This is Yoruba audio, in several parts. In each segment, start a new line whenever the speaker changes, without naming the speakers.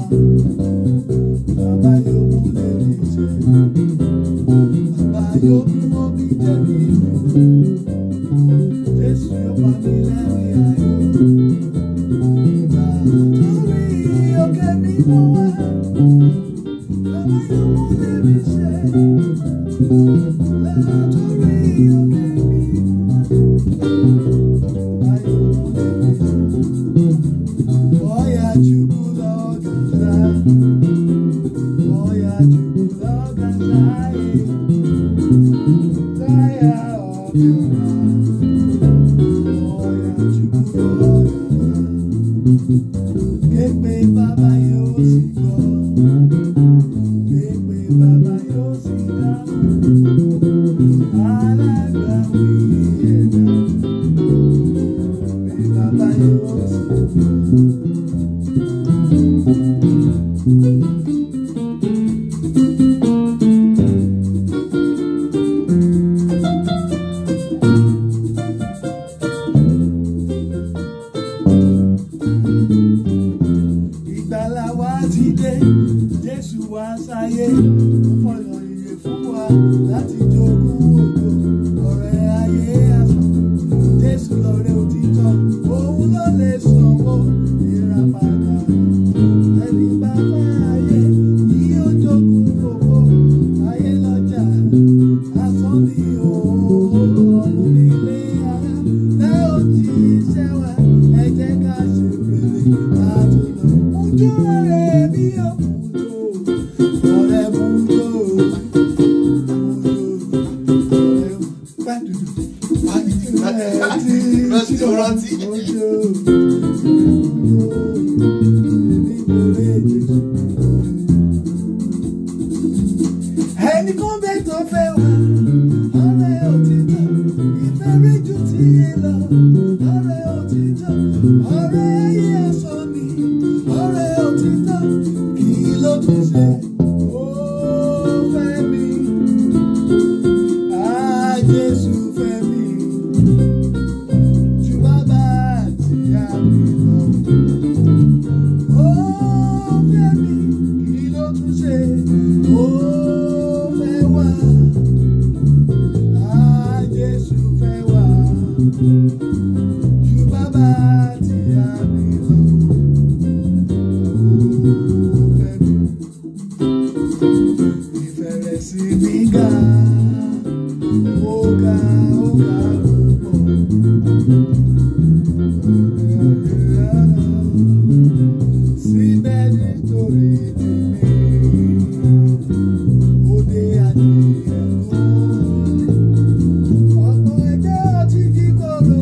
bàbá yóò mú lẹ́rìí ṣe, bàbá yóò mú mọ́ mi jẹ̀bi ìlú, Jésù yóò pa mí lẹ́rìí ayọ̀. Torí òkè mi mọ́ wá, bàbá yóò mú lẹ́rìí ṣe, torí òkè mi mọ́ wá, bàbá yóò mú lẹ́rìí ṣe. Oya Chukwu lọgànza, Oya Chukwu lọgànza, Zaya ọbịọma, Oya Chukwu lọgànza. Képe bàbá yóò sì gbọ́, képe bàbá yóò sì dáhùn, alágbàwí ẹ̀dá, képe bàbá yóò sì gbọ́. Ìgbàlà wa ti dé, Jésù wá sáyé, ó fọ̀nà ìyè fún wa láti jogún ògo. Ọ̀rẹ́ ayé asán, Jésù lọ̀rẹ́ òtítọ́, òun ló lè sanwó ìràpadà. Ẹni bá fẹ́ ayé ni yóò jogún ògo. Ayé lọ́jà, asán ni ọ̀run nílé ara. Tẹ́ ò tí ì ṣẹ́wà, ẹ jẹ́ ká ṣe rere àtúnlọ. Ojú ọ̀rẹ́ mi ò kúrò, ọ̀rẹ́ mú lò, ọ̀rẹ́ gbàdúrà. Ẹni kan bẹ́ẹ̀ tó fẹ́ wá, ọ̀rẹ́ òtítọ́, ìfẹ́ rí ju ti yé lọ, ọ̀rẹ́ òtítọ́, ọ̀rẹ́ ayé asán ni, ọ̀rẹ́ òtítọ́, kí ló tún ṣe? Ó fẹ́ mi, Jésù fẹ́ mi, ju bàbá àti ìyá mi lọ. Ó fẹ́ mi, kí ló tún ṣe? Ó fẹ́ wá, Jésù fẹ́ wá, ju bàbá àti ìyá mi lọ. Ó fẹ́ mi, ìfẹ́ rẹ̀ sí mi ga, ó ga púpọ̀. Síbẹ̀ nítorí tèmi, ó dé adìyẹ kó. Ọ̀pọ̀ ẹgbẹ́ ọtí kíkorò,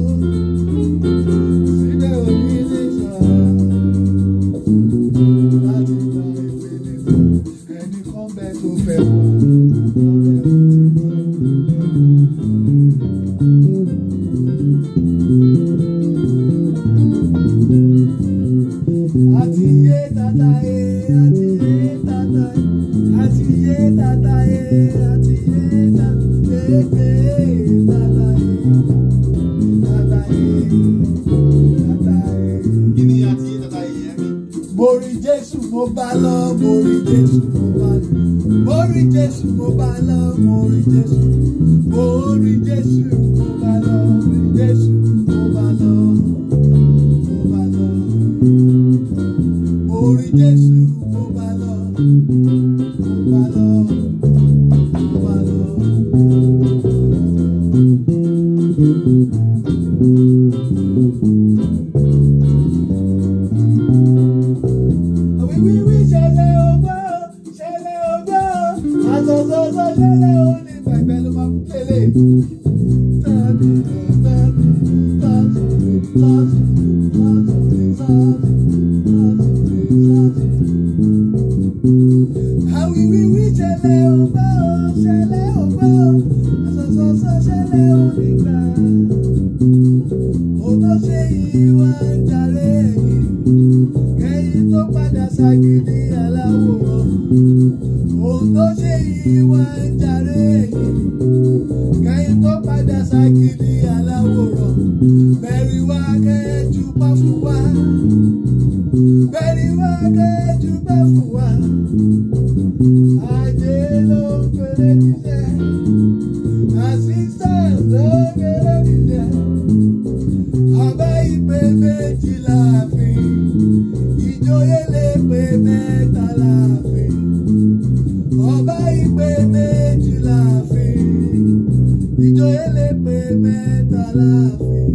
síbẹ̀ òní lè sọ̀rọ̀ láti gba ìpele kan. Ẹnìkan bẹ́ẹ̀ tó fẹ́ wá, ọ̀rẹ́ òtítọ́. Àti yé tata e, àti yé tata e, àti yé tata e, àti yé tata e, tata e, tata e, tata e.
Kí ni àti yé tata e yẹn mi?
Mo rí Jésù mo bá lọ, mo rí Jésù mo bá lọ, mo rí Jésù mo bá lọ, mo rí Jésù, mo rí Jésù mo bá lọ, rí Jésù mo bá lọ, mo bá lọ. Mo rí Jésù mo bá lọ, mo bá lọ, mo bá lọ. Wíwí ṣẹlẹ̀ ògbó, ṣẹlẹ̀ ògbó, àtọ̀tọ̀tọ̀ ṣẹlẹ̀ òní pẹ̀pẹ̀ ló máa ń pélé. Wíwí ṣẹlẹ̀ ògbó, ṣẹlẹ̀ ògbó, àtọ̀tọ̀tọ̀ ṣẹlẹ̀ òní gbà. Ó tó ṣe ìwà ń jàre ẹ̀yìn, kẹ́yìn tó padà ṣàgídí aláwòrán. Ohun tó ṣe ìwà ń jàre ẹ̀yìn, kẹ́yìn tó padà ṣàgídí aláwòrán. Bẹ̀rì wá kẹ́jú pa fún wa, bẹ̀rì wá kẹ́. dúpẹ́ fún wa. Ajé ló ń pèlè jíjẹ. Assistant ló ń pèlè jíjẹ. Ọba ìpè méjì láàfin. Ìjòyè lè pè mẹ́ta láàfin. Ọba ìpè méjì láàfin. Ìjòyè lè pè mẹ́ta láàfin.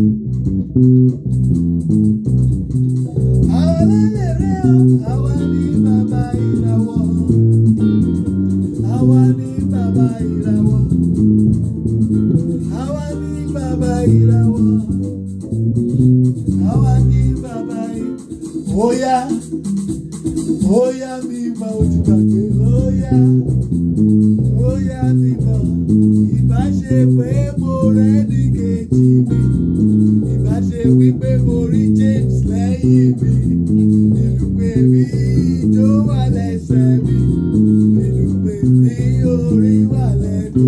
Àwa lélẹ̀rẹ́ o, àwa ní bàbá ìràwọ̀. Àwa ní bàbá ìràwọ̀. Àwa ní bàbá ìràwọ̀. Àwa ní bàbá ìràwọ̀. Óyá, óyá mi bá ojú gbàgbé. Óyá, óyá mi bá. Ìbáṣe pé mo rẹ́ ní kejì mi. Ìbáṣe wípé mo rí James lẹ́yìn mi. Ìlú pé mi ijó wà lẹ́sẹ̀ mi. Ìlú pé mi orí wà lẹ́nu.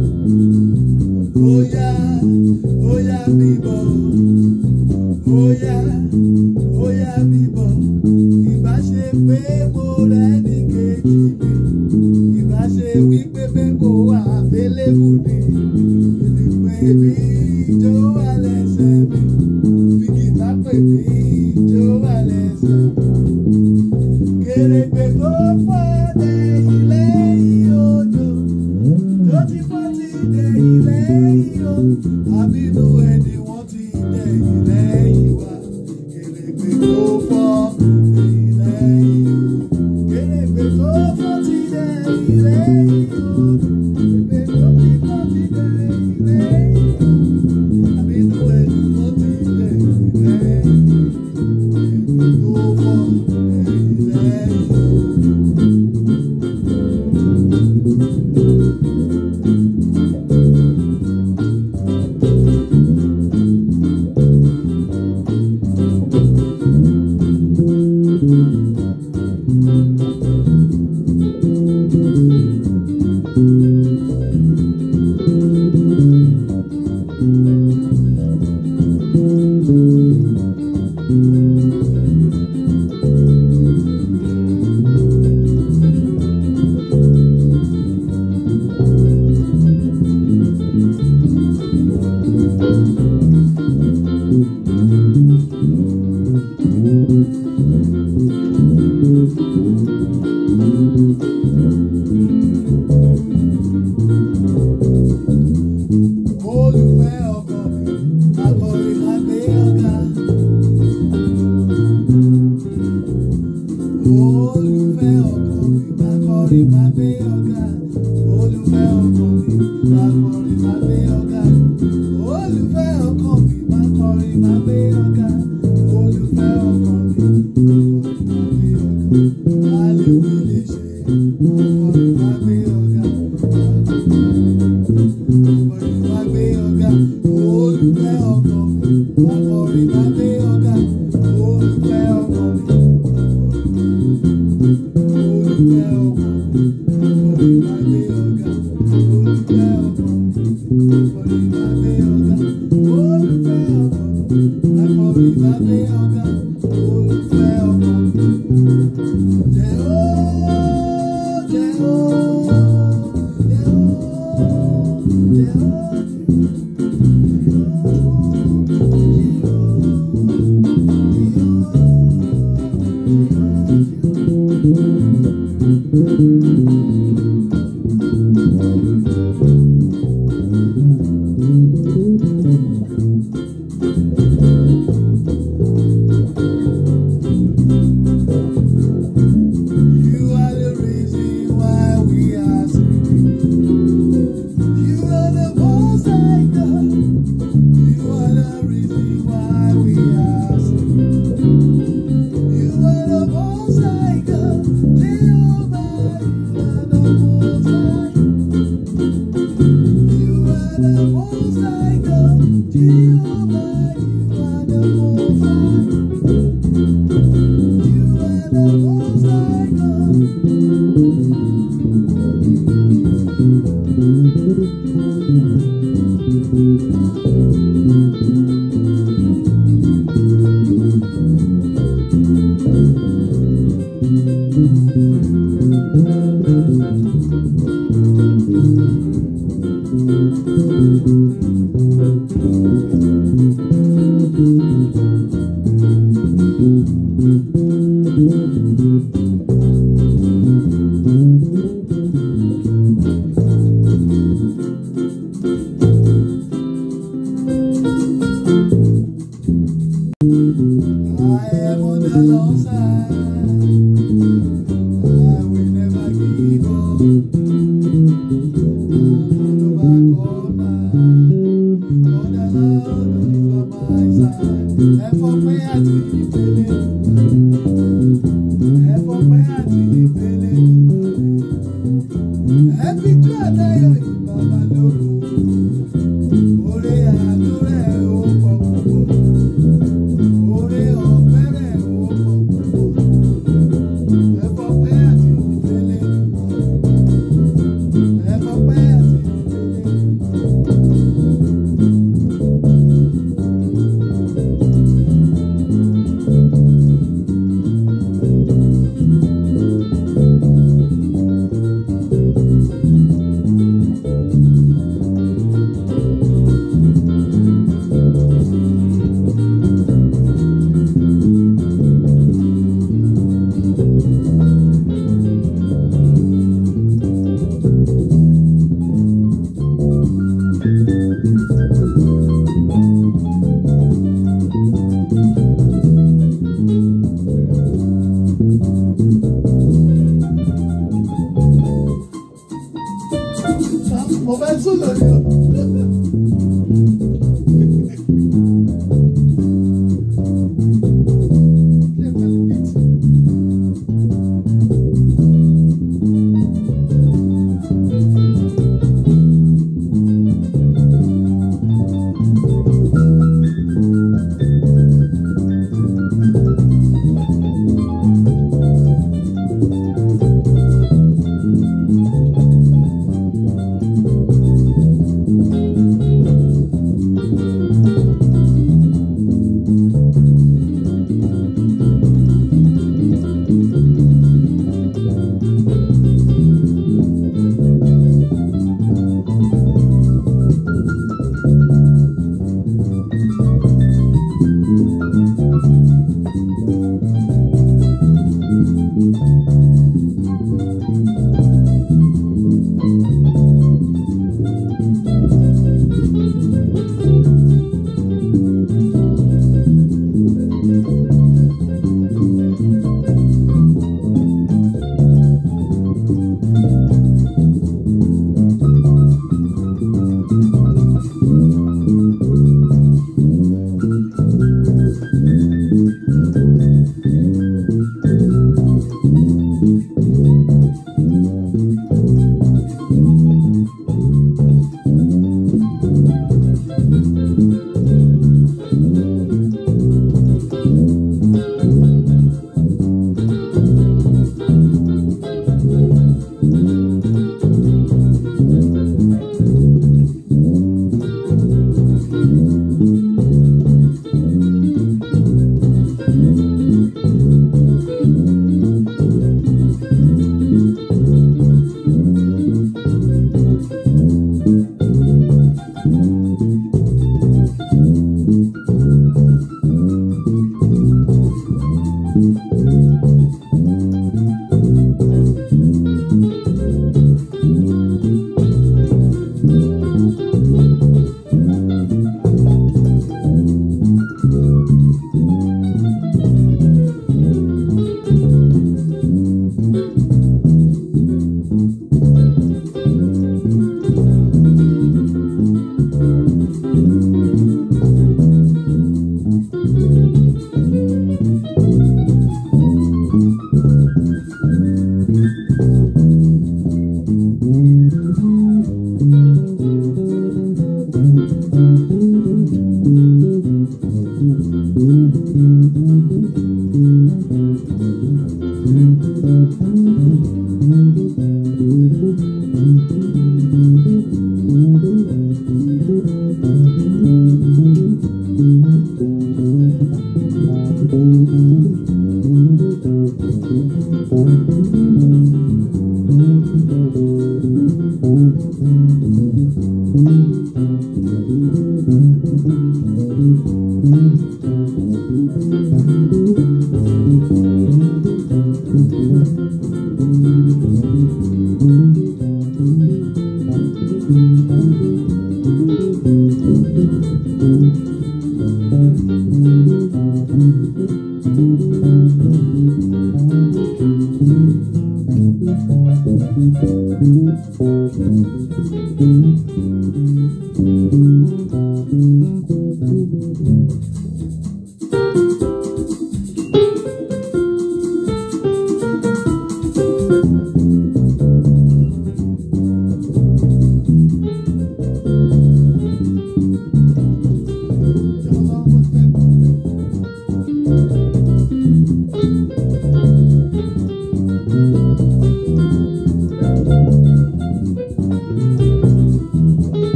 Óyá, óyá mi bọ̀. Óyá, óyá mi bọ̀. Ìbáṣe pé mo rẹ́ ní kejì mi. Ìbáṣe wípé bẹ́ẹ̀ kò wà available ni. Ìlú pé mi ijó wà lẹ́sẹ̀ mi. Fìgìtá pè mí ijó wà lẹ́sẹ̀ mi. Kèrègbè tó fọ́ dé ilé odò. Tó ti fọ́ ti dé ilé o. Àbínú ẹni wọ́n ti dé ilé ìwà. Kèrègbè tó fọ́ dé ilé o. Kèrègbè tó fọ́ ti dé ilé o. Kèrègbè tó ti fọ́ ti dé ilé o. Àbínú ẹni wọ́n ti dé ilé o. Kèrègbè tó fọ́ dé ilé o. Olùfẹ́ ọkọ mi, akọrin máa gbé ọ̀gá. Olùfẹ́ ọkọ mi, akọrin máa gbé ọ̀gá. Olùfẹ́ ọkọ mi, akọrin máa gbé ọ̀gá. Olùfẹ́ ọkọ mi, akọrin máa gbé ọ̀gá. Olùfẹ́ ọkọ mi, akọrin máa gbé ọ̀gá. Alèwìlì ṣe, akọrin máa gbé ọ̀gá. Akọrin máa gbé ọ̀gá. Olùfẹ́ ọkọ mi, akọrin máa gbé ọ̀gá. Olùfẹ́ ọkọ mi, olùfẹ́ ọkọ mi, akọrin máa gbé ọ̀gá. Olùfẹ́ ọkọ mi, akọrin máa gbé ọ̀gá. Olùfẹ́ ọkọ mi, akọrin máa gbé ọ̀gá. Olùfẹ́ ọkọ mi. You are the most high God, Jehovah, you are the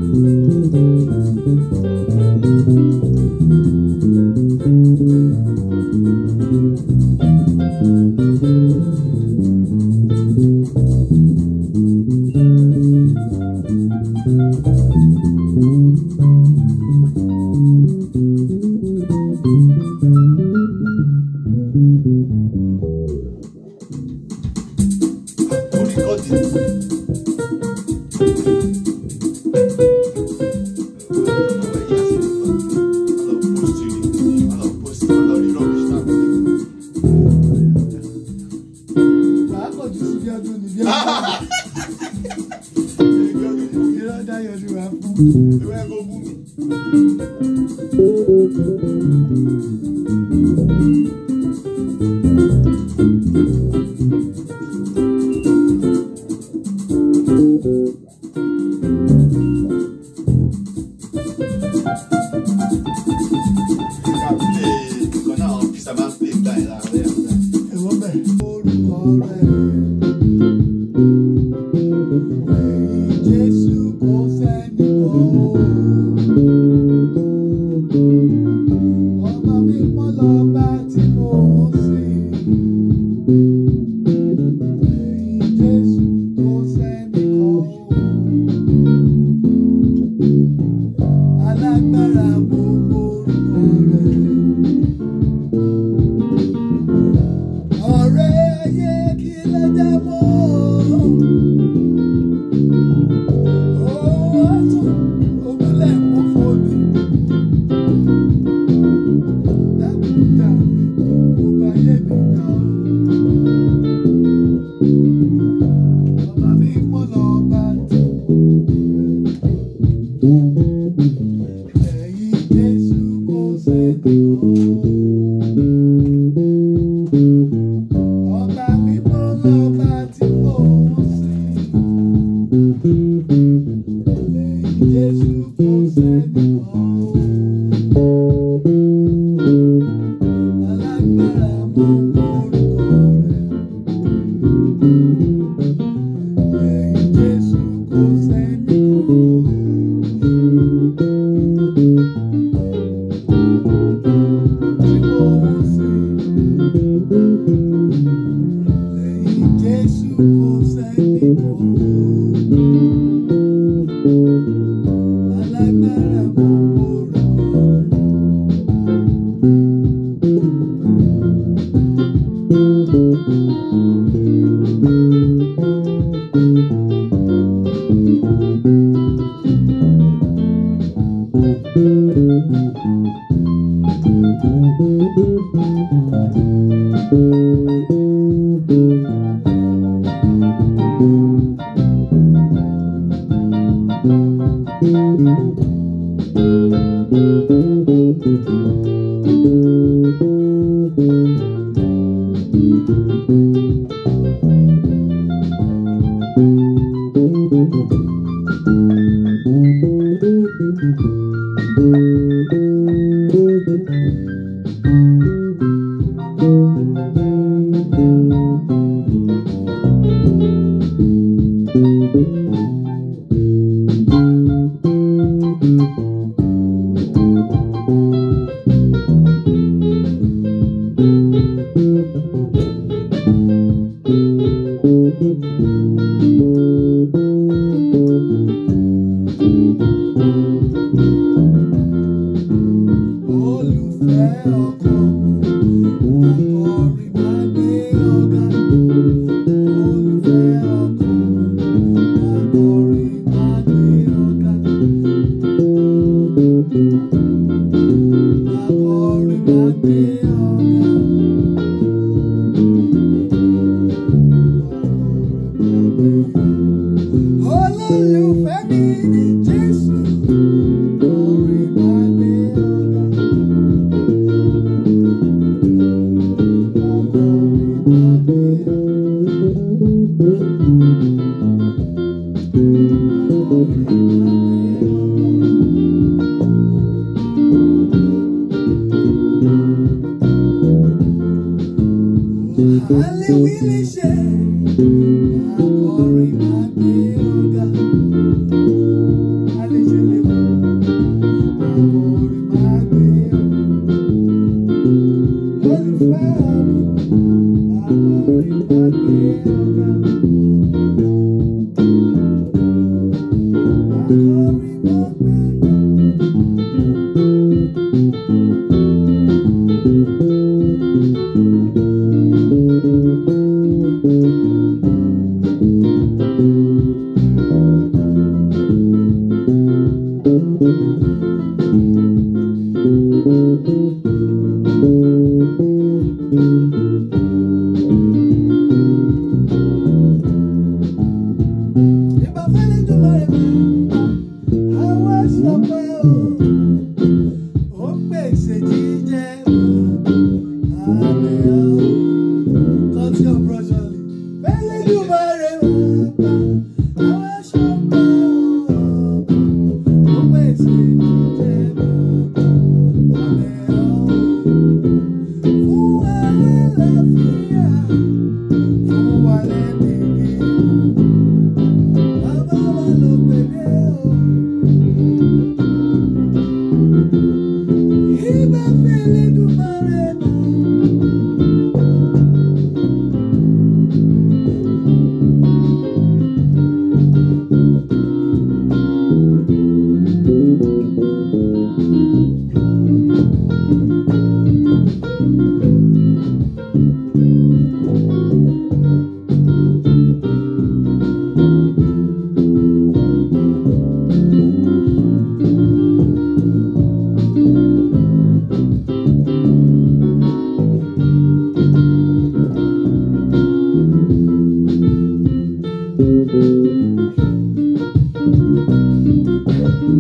Hallelujah.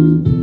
Thank